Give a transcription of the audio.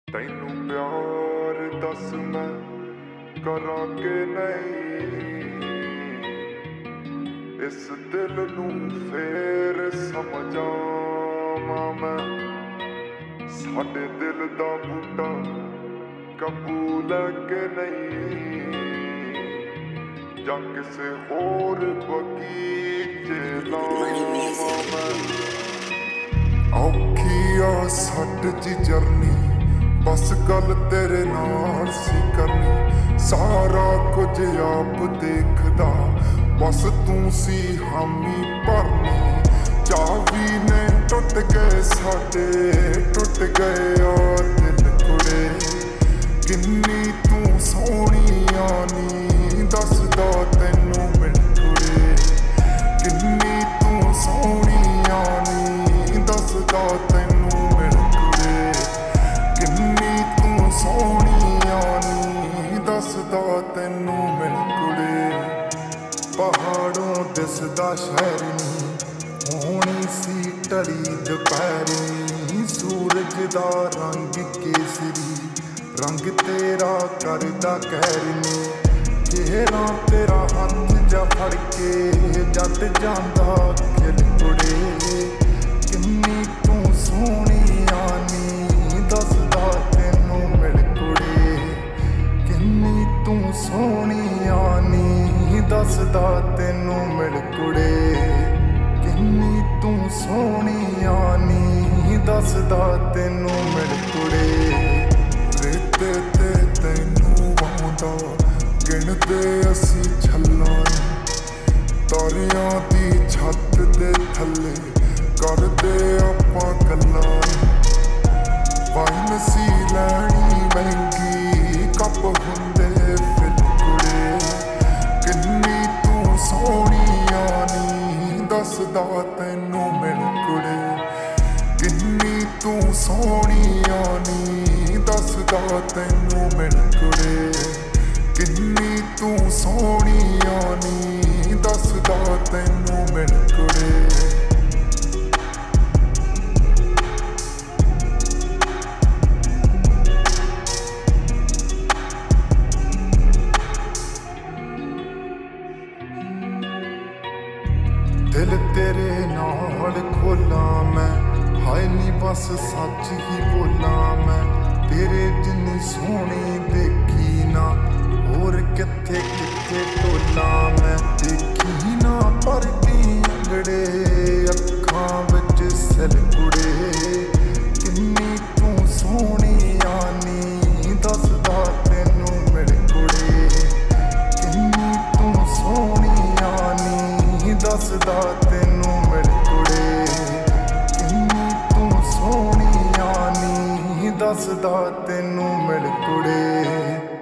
ਤੈਨੂੰ ਪਿਆਰ ਦੱਸ ਮੈਂ ਕਰਾਂ ਕਿ ਨਹੀਂ, ਇਸ ਦਿਲ ਨੂੰ ਫੇਰ ਸਮਝਾਵਾਂ ਮੈਂ। ਸਾਡੇ ਦਿਲ ਦਾ ਬੂਟਾ ਕਬੂਲ ਹੈ ਕਿ ਨਹੀਂ, ਜਾਂ ਕਿਸੇ ਹੋਰ ਬਗੀਚੇ ਲਾਵਾਂ ਮੈਂ। ਔਖੀ ਆ ਸਾਡੇ ਦੀ ਜਰਨੀ, ਬਸ ਗੱਲ ਤੇਰੇ ਨਾਲ ਸੀ ਕਰਨੀ। ਸਾਰਾ ਕੁਝ ਆਪ ਦੇਖਦਾ, ਬਸ ਤੂੰ ਸੀ ਹਾਮੀ ਭਰਨੀ। ਚਾਵੀ ਨੇ ਟੁੱਟ ਗਏ ਸਾਡੇ, ਟੁੱਟ ਗਏ ਆ ਦਿਲ ਕੁੜੇ। ਕਿੰਨੀ ਤੂੰ ਸੋਹਣੀ ਨੀ, ਦੱਸਦਾ ਤੈਨੂੰ ਮਿਲ ਕੁੜੇ। ਕਿੰਨੀ ਤੂੰ ਸੋਹਣੀ ਨੀ, ਦੱਸਦਾ ਤੈਨੂੰ ਮਿਲ ਕੁੜੇ। ਕਿੰਨੀ ਤੂੰ ਸੋਹਣੀ ਨੀ, ਦੱਸਦਾ ਤੈਨੂੰ ਮਿਲ ਕੁੜੇ। ਪਹਾੜੋਂ ਦਿਸਦਾ ਸ਼ਹਿਰ ਨੀ, ਹੋਣੀ ਸੀ ਢਲੀ ਦੁਪਹਿਰੀ। ਸੂਰਜ ਦਾ ਰੰਗ ਕੇਸਰੀ, ਰੰਗ ਤੇਰਾ ਕਰਦਾ ਕਹਿਰ ਨੀ। ਚਿਹਰਾ ਤੇਰਾ ਹੱਥ ਜਾ ਫੜ ਕੇ ਜਦ ਜਾਂਦਾ ਖਿਲ ਕੁੜੇ। ਕਿੰਨੀ ਤੂੰ ਸੋਹਣੀ ਨੀ, ਦੱਸਦਾ ਤੈਨੂੰ ਮਿਲ ਕੁੜੇ। ਕਿੰਨੀ ਤੂੰ ਸੋਹਣੀ ਨੀ, ਦੱਸਦਾ ਤੈਨੂੰ ਮਿਲ ਕੁੜੇ। ਕਿੰਨੀ ਤੂੰ ਸੋਹਣੀ ਨੀ, ਦੱਸਦਾ ਤੈਨੂੰ ਮਿਲ ਕੁੜੇ। ਰੇਤੇ ਤੇ ਤੈਨੂੰ ਵਾਉਂਦਾ, ਗਿਣਦੇ ਅਸੀਂ ਛੱਲਾਂ। ਤਾਰਿਆਂ ਦੀ ਛੱਤ ਦੇ ਥੱਲੇ ਕਰਦੇ ਆਪਾਂ ਗੱਲਾਂ। ਵਾਈਨ ਸੀ ਲੈਣੀ ਮਹਿੰਗੀ, ਕੱਪ ਹੁੰਦੇ ਫਿਰ ਕੁੜੇ। ਕਿੰਨੀ ਤੂੰ ਸੋਹਣੀ ਨੀ, ਦੱਸਦਾ ਤੈਨੂੰ ਮਿਲ ਕੁੜੇ। ਕਿੰਨੀ ਤੂੰ ਸੋਹਣੀ ਨੀ, ਦੱਸਦਾ ਤੈਨੂੰ ਮਿਲ ਕੁੜੇ। ਕਿੰਨੀ ਤੂੰ ਸੋਹਣੀ ਨੀ, ਦੱਸਦਾ ਤੈਨੂੰ ਮਿਲ ਕੁੜੇ। ਦਿਲ ਤੇਰੇ ਨਾਲ ਖੋਲਾਂ ਮੈਂ, ਹਾਏ ਨੀ ਬਸ ਸੱਚ ਹੀ ਬੋਲਾਂ ਮੈਂ। ਤੇਰੇ ਜਿੰਨੀ ਸੋਹਣੀ ਦੇਖੀ ਨਾ, ਹੋਰ ਕਿੱਥੇ ਕਿੱਥੇ ਟੋਲਾਂ ਮੈਂ। ਦੇਖੀ ਨਾ ਭਰਦੀ ਅੰਗੜੇ, ਅੱਖਾਂ ਵਿੱਚ ਸਿਲ ਕੁੜੇ। ਕਿੰਨੀ ਤੂੰ ਸੋਹਣੀ ਨੀ, ਦੱਸਦਾ ਤੈਨੂੰ ਮਿਲ ਕੁੜੇ। ਕਿੰਨੀ ਤੂੰ ਸੋਹਣੀ ਨੀ, ਦੱਸਦਾ ਤੈਨੂੰ ਮਿਲ ਕੁੜੇ। ਕਿੰਨੀ ਤੂੰ ਸੋਹਣੀ ਨੀ, ਦੱਸਦਾ ਤੈਨੂੰ ਮਿਲ ਕੁੜੇ।